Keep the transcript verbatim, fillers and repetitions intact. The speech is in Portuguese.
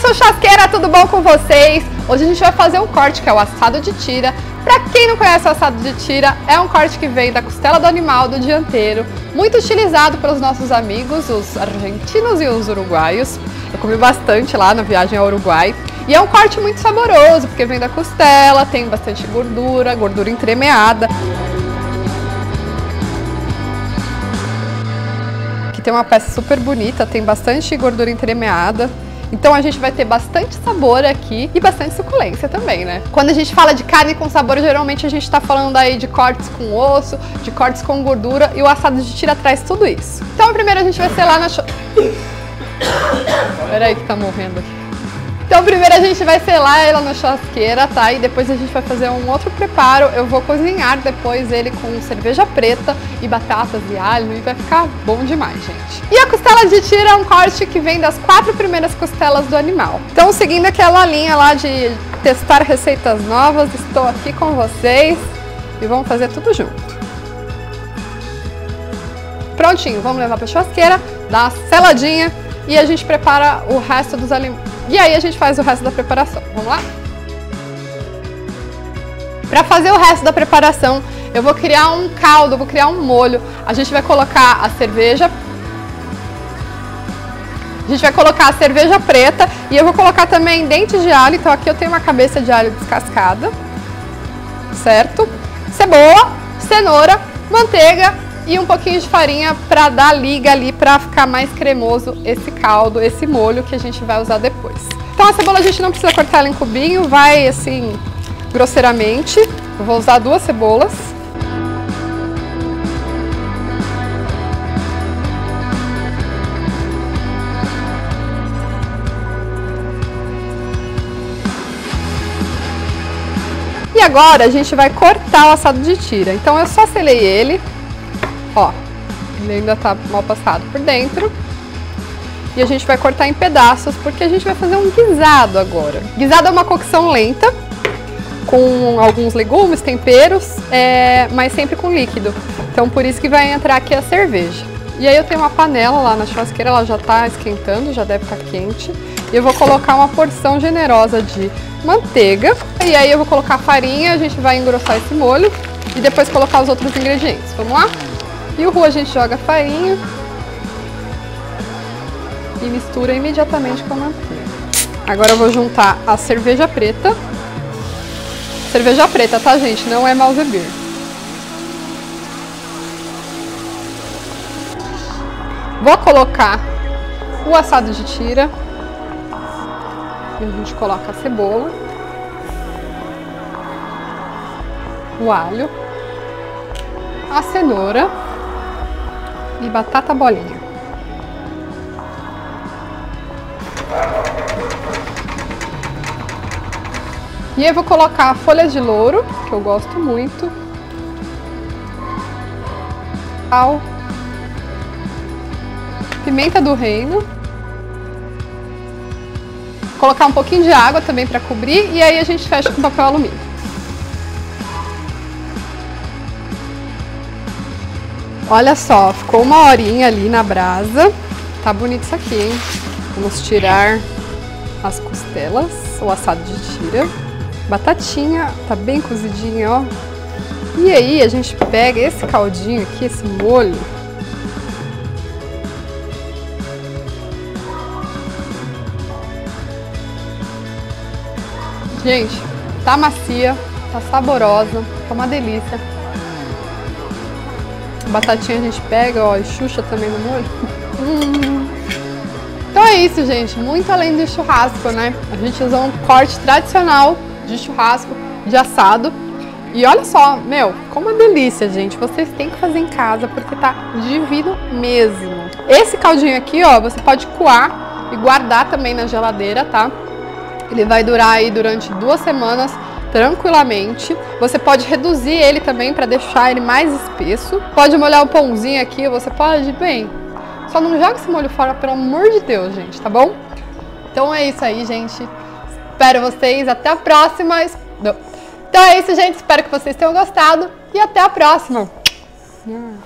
sou churrasqueira, tudo bom com vocês? Hoje a gente vai fazer um corte que é o assado de tira. Pra quem não conhece o assado de tira, é um corte que vem da costela do animal, do dianteiro, muito utilizado pelos nossos amigos, os argentinos e os uruguaios. Eu comi bastante lá na viagem ao Uruguai. E é um corte muito saboroso, porque vem da costela, tem bastante gordura, gordura entremeada. Aqui tem uma peça super bonita, tem bastante gordura entremeada. Então a gente vai ter bastante sabor aqui e bastante suculência também, né? Quando a gente fala de carne com sabor, geralmente a gente tá falando aí de cortes com osso, de cortes com gordura, e o assado de tira traz tudo isso. Então primeiro a gente vai selar na... Peraí que tá morrendo aqui. Então primeiro a gente vai selar ela na churrasqueira, tá? E depois a gente vai fazer um outro preparo. Eu vou cozinhar depois ele com cerveja preta e batatas e alho e vai ficar bom demais, gente. E a costela de tira é um corte que vem das quatro primeiras costelas do animal. Então seguindo aquela linha lá de testar receitas novas, estou aqui com vocês e vamos fazer tudo junto. Prontinho, vamos levar para a churrasqueira, dar uma seladinha e a gente prepara o resto dos alimentos. E aí a gente faz o resto da preparação. Vamos lá? Para fazer o resto da preparação, eu vou criar um caldo, eu vou criar um molho. A gente vai colocar a cerveja. A gente vai colocar a cerveja preta e eu vou colocar também dentes de alho. Então aqui eu tenho uma cabeça de alho descascada, certo? Cebola, cenoura, manteiga e um pouquinho de farinha para dar liga ali, para ficar mais cremoso esse caldo, esse molho que a gente vai usar depois. Então a cebola a gente não precisa cortar ela em cubinho, vai assim, grosseiramente. Eu vou usar duas cebolas. E agora a gente vai cortar o assado de tira. Então eu só selei ele. Ó, ele ainda tá mal passado por dentro. E a gente vai cortar em pedaços, porque a gente vai fazer um guisado agora. Guisado é uma cocção lenta, com alguns legumes, temperos, é, mas sempre com líquido. Então por isso que vai entrar aqui a cerveja. E aí eu tenho uma panela lá na churrasqueira, ela já tá esquentando, já deve estar quente. E eu vou colocar uma porção generosa de manteiga. E aí eu vou colocar farinha, a gente vai engrossar esse molho e depois colocar os outros ingredientes. Vamos lá? E o roux a gente joga a farinha e mistura imediatamente com a manteiga. Agora eu vou juntar a cerveja preta. Cerveja preta, tá, gente? Não é Malzbier. Vou colocar o assado de tira. E a gente coloca a cebola, o alho, a cenoura e batata bolinha. E eu vou colocar folhas de louro, que eu gosto muito. Sal. Pimenta do reino. Colocar um pouquinho de água também para cobrir e aí a gente fecha com papel alumínio. Olha só, ficou uma horinha ali na brasa. Tá bonito isso aqui, hein? Vamos tirar as costelas, o assado de tira. Batatinha, tá bem cozidinha, ó. E aí a gente pega esse caldinho aqui, esse molho. Gente, tá macia, tá saborosa, tá uma delícia. A batatinha a gente pega, ó, e xuxa também no molho. Hum. Então é isso, gente. Muito além de churrasco, né? A gente usou um corte tradicional de churrasco, de assado. E olha só, meu, como uma delícia, gente. Vocês têm que fazer em casa porque tá divino mesmo. Esse caldinho aqui, ó, você pode coar e guardar também na geladeira, tá? Ele vai durar aí durante duas semanas tranquilamente. Você pode reduzir ele também para deixar ele mais espesso. Pode molhar o pãozinho aqui, você pode, bem, só não joga esse molho fora, pelo amor de Deus, gente, tá bom? Então é isso aí, gente. Espero vocês, até a próxima. Então é isso, gente, espero que vocês tenham gostado e até a próxima.